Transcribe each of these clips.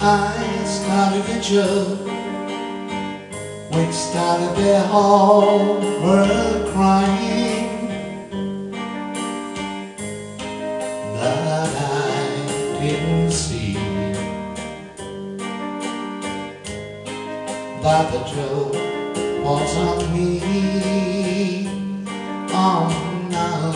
I started a joke which started the whole world crying, but I didn't see that the joke was on me. Oh no,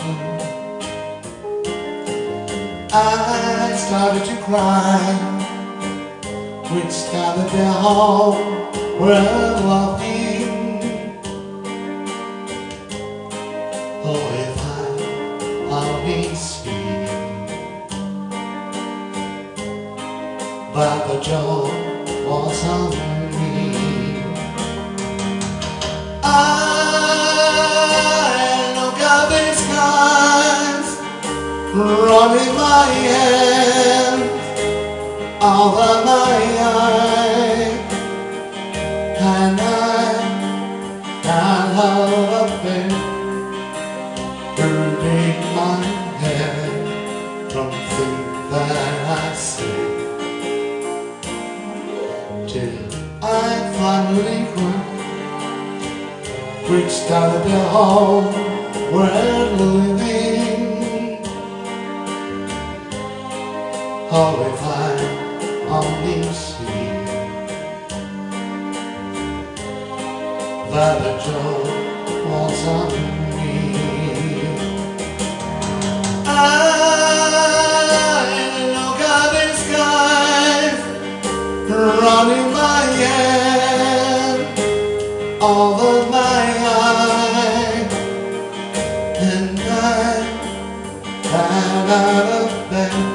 I started to cry, which started the whole world laughing. Oh, if I only see that the joke was on me. I look up in skies, running my hand over my eye, and I can't hold up it, burning my head from things that I see, till I finally cry, which started the whole world living. Oh, if I only see that the joke was on me. I look at the skies, running my hand over my eye, and I got out of bed,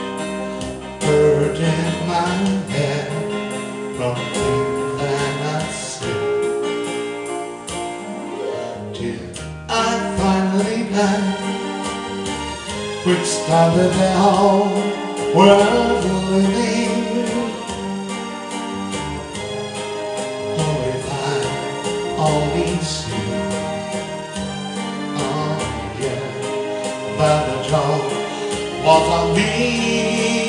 hurting my head from things that I see, till I finally died, which started the whole world living. Oh, if I only see, oh yeah, that the joke was on me.